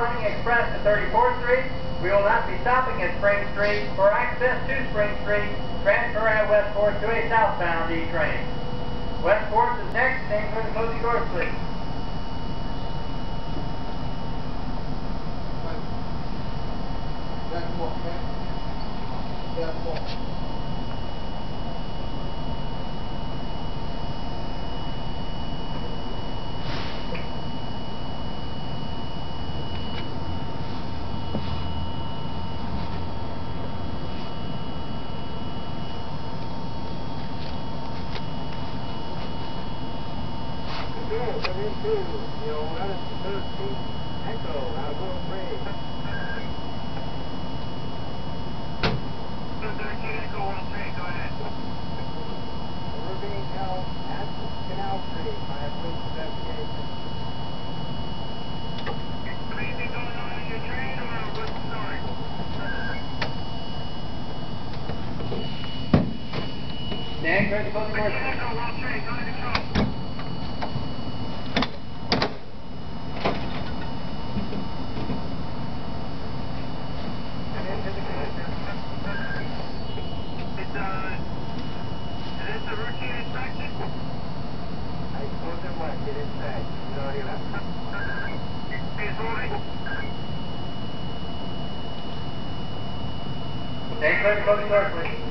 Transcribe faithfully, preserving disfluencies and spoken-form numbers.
Express to thirty-fourth Street. We will not be stopping at Spring Street. For access to Spring Street, transfer at Westport to a southbound E train. Westport is next. Stand clear to closing doors, please. That's what, man. That's what. Come into, you know, that is the thirteenth Echo, out of Little Ray. thirteen Echo, one three, go ahead. We're being held at the Canal Street by a police investigation. Anything going on in your train, or what's the story? Stand clear to closing doors. thirteen Echo, one three, go to control. Stand clear to closing doors, please.